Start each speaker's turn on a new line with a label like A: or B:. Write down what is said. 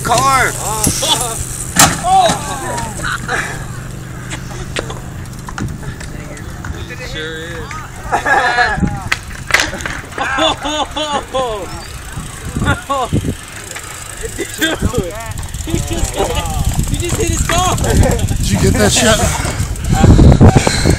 A: car!
B: Sure is. Dude, he just hit his car.
C: Did you get that shot?